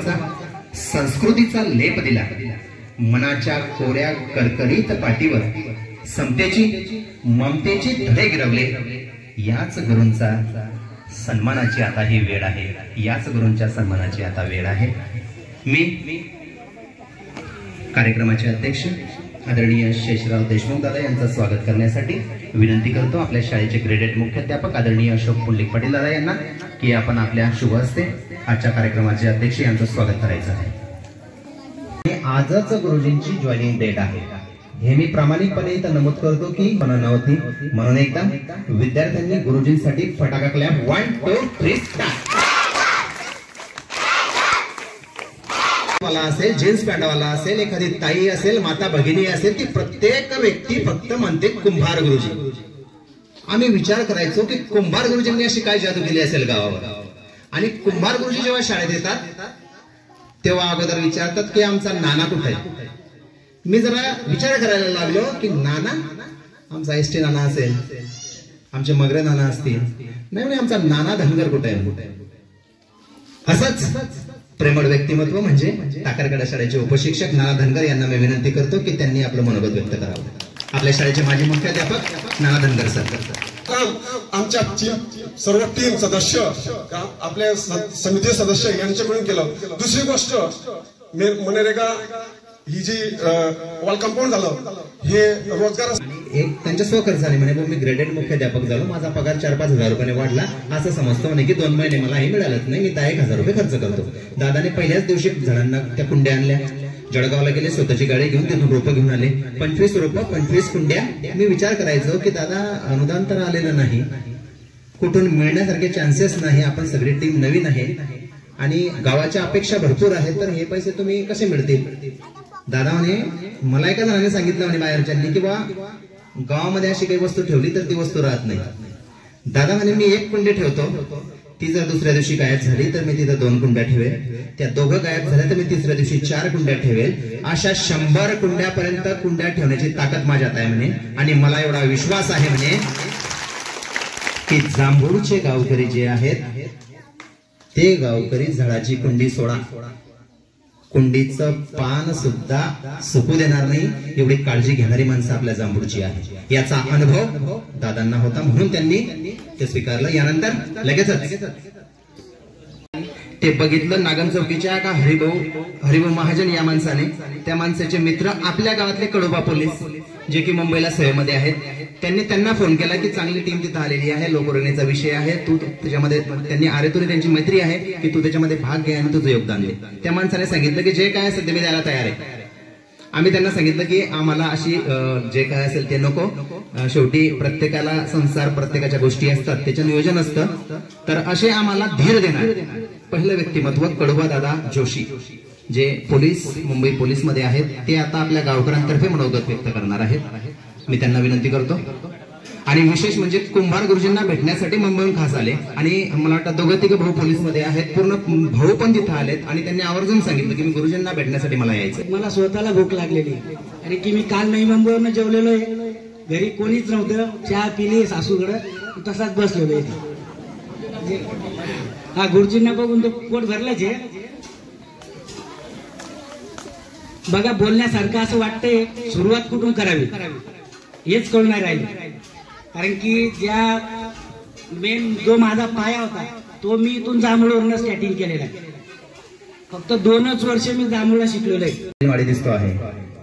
संस्कृतीचा लेप दिला, मनाच्या कोऱ्या करकरीत पाठीवर समतेची ममतेची धडे गिरवले। याच गुरूंचा सन्मानाची आता ही वेळ आहे, याच गुरूंच्या सन्मानाची आता वेळ आहे। मी कार्यक्रमाचे अध्यक्ष आदरणीय शेषराव देशमुख दादा यांचं स्वागत करण्यासाठी विनंती करतो आपल्या शाळेचे ग्रेडेड मुख्याध्यापक आदरणीय अशोक पुंडलिक पाटील दादा यांना की आपण आपल्या शुभ हस्ते आजच्या कार्यक्रमाचे अध्यक्ष यांचं स्वागत करायचं आहे। आजच गुरुजींची जॉईनिंग डेट आहे हे मी प्रामाणिकपणे इथं नमूद करतो की मला नव्हती म्हणून एकदा विद्यार्थ्यांनी गुरुजींसाठी फटाका क्लॅप 1 2 3 स्टार्ट। वाला असेल, जीन्स पॅन्ट वाला असेल, एखादी ताई असेल, माता भगिनी असेल, ती प्रत्येक व्यक्ती फक्त म्हणते कुंभार गुरुजी। आम्ही विचार करायचो की कुंभार गुरुजींनी अशी काय जादू केली असेल गावावर। आणि कुंभार गुरुजी जेव्हा शाळेत येतात तेव्हा अगोदर विचारतात की आमचा नाना कुठे आहे। मी जरा विचार करायला लागलो की नाना, आमचा एसटी नाना असेल, आमचे मगरे नाना असतील, नाही आमचा नाना धनगर कुठे आहे। असंच प्रेमळ व्यक्तिमत्व म्हणजे टाकरखेडा शाळेचे उपशिक्षक नाना धनगर यांना मी विनंती करतो की त्यांनी आपलं मनोगत व्यक्त करावं। आपल्या शाळेचे माजी मुख्याध्यापक नाना धनगर सर। आमच्या सर्व टीम सदस्य, आपल्या समिती सदस्य यांच्याकडून केलं। दुसरी गोष्ट मनरेगा ही जी वॉल कंपाऊंड झालं हे रोजगार एक त्यांच्या स्वखर्चाने म्हणे मी ग्रेडेड मुख्याध्यापक झालो, माझा पगार 4-5 हजार रुपयाने वाढला असं समजतो म्हणे की 2 महिने मलाही मिळालंच नाही, मी 10,000 रुपये खर्च करतो। दादाने पहिल्याच दिवशी झाडांना त्या कुंड्या आणल्या, जळगावला गेले, स्वतःची गाडी घेऊन तिथून रोपं घेऊन आले, 25 रोपं 25 कुंड्या। मी विचार करायचो की दादा अनुदान तर आलेलं नाही, कुठून मिळण्यासारखे चान्सेस नाही, आपण सगळी टीम नवीन आहे आणि गावाच्या अपेक्षा भरपूर आहेत, तर हे पैसे तुम्ही कसे मिळतील। दादा म्हणे मला एका जणाने सांगितलं म्हणे बाहेरच्यांनी की बा गावामध्ये अशी काही वस्तू ठेवली तर ती वस्तू राहत नाही। दादा म्हणे मी 1 कुंडी ठेवतो, ती जर दुसऱ्या दिवशी गायब झाली तर मी तिथं 2 कुंड्या ठेवेल, त्या दोघं गायब झाल्या तर मी तिसऱ्या दिवशी 4 कुंड्या ठेवेल, अशा 100 कुंड्यापर्यंत कुंड्या ठेवण्याची ताकद माझ्यात आहे म्हणे। आणि मला एवढा विश्वास आहे म्हणे की जांभूळचे गावकरी जे आहेत ते गावकरी झाडाची कुंडी सोडा, कुंडीचं पान सुद्धा सुकू देणार नाही, एवढी काळजी घेणारी माणसं आपल्या जांभूळची आहे। याचा अनुभव दादांना होता म्हणून त्यांनी ते स्वीकारलं। यानंतर लगेचच ते बघितलं नागम चौकीच्या का हरिभाऊ महाजन या माणसाने, त्या माणसाचे मित्र आपल्या गावातले कडोबा पोलीस जे की मुंबईला सेवेमध्ये आहेत, त्यांनी त्यांना फोन केला की चांगली टीम तिथं आलेली आहे, लोकवर्गणीचा विषय आहे, तू त्याच्यामध्ये, त्यांनी आरेतुरे त्यांची मैत्री आहे की तू त्याच्यामध्ये भाग घे आणि तुझं योगदान दे। त्या माणसाने सांगितलं की जे काय असेल ते मी द्यायला तयार आहे। आम्ही त्यांना सांगितलं की आम्हाला अशी जे काय असेल ते नको, शेवटी प्रत्येकाला संसार, प्रत्येकाच्या गोष्टी असतात, त्याचं नियोजन असतं, तर असे आम्हाला धीर देणार पहिलं व्यक्तिमत्व कडोबा दादा जोशी जे पोलीस मुंबई पोलीस मध्ये आहेत, ते आता आपल्या गावकऱ्यांतर्फे मनोगत व्यक्त करणार आहेत। मी त्यांना विनंती करतो। आणि विशेष म्हणजे कुंभार गुरुजींना भेटण्यासाठी मुंबईहून खास आले आणि मला वाटतं 2-3 भाऊ पोलीस मध्ये आहेत, पूर्ण भाऊ पण तिथं आलेत आणि त्यांनी आवर्जून सांगितलं की मी गुरुजींना भेटण्यासाठी मला यायचं। मला स्वतःला भूक लागलेली आणि की मी काल नाही मुंबईवरून जेवलेलो आहे, घरी कोणीच नव्हतं, चहा पिली सासूकडं, तसाच बसलेलो आहे। हा गुरुजींना बघून तो पोट भरलाच आहे। बघा बोलण्यासारखं असं वाटतंय सुरुवात कुठून करावी हेच कळून नाही राहिलं, कारण की ज्या मेन जो माझा पाया होता तो मी इथून जांभूळवरून स्टार्टिंग केलेला आहे। फक्त 2च वर्ष मी जांभूळला शिकलेलो आहे। वाडी दिसतो आहे,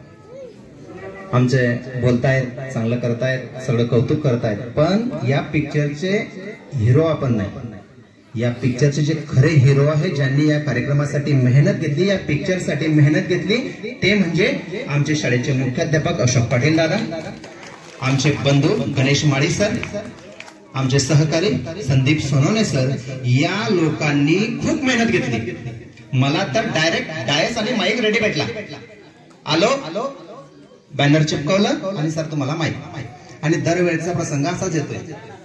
आमचे बोलतायत, चांगलं करतायत, सगळं कौतुक करतायत, पण या पिक्चरचे हिरो आपण नाही। या पिक्चरचे जे खरे हिरो आहे, ज्यांनी या कार्यक्रमासाठी मेहनत घेतली, या पिक्चरसाठी मेहनत घेतली, ते म्हणजे आमचे शाळेचे मुख्याध्यापक अशोक पाटील दादा, आमचे बंधू गणेश माळी सर, आमचे सहकारी संदीप सोनवणे सर। या लोकांनी खूप मेहनत घेतली। मला तर डायरेक्ट डायस आणि माईक रेडी भेटला, आलो बॅनर चिपकवलं आणि सर तुम्हाला माईक, आणि दरवेळचा प्रसंग असाच येतोय।